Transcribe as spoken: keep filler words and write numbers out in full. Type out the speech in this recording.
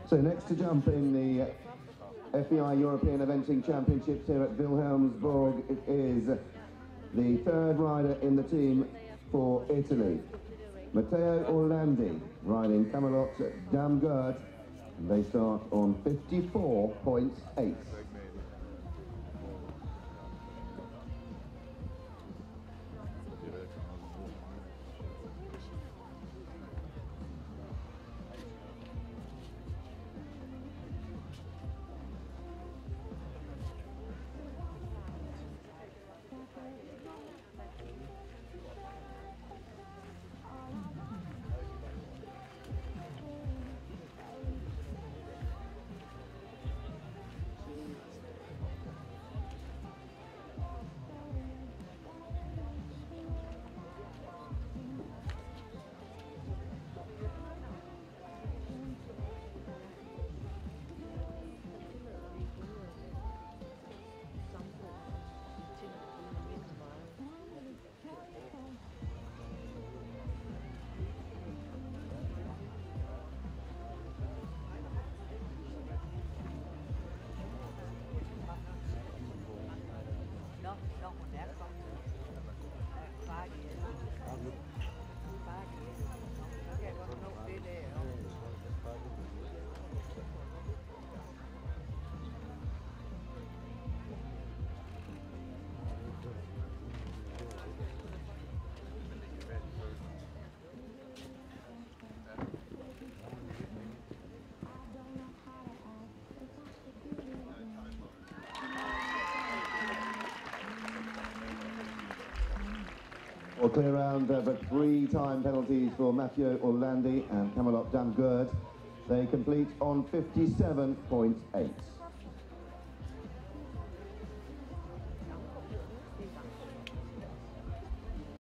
So next to jump in the F E I European Eventing Championships here at Wilhelmsburg, it is the third rider in the team for Italy, Matteo Orlandi, riding Camelot Dame Gerd, and they start on fifty-four point eight. Well, clear round, uh, but three time penalties for Matteo Orlandi and Camelot Dame Gerd. They complete on fifty-seven point eight.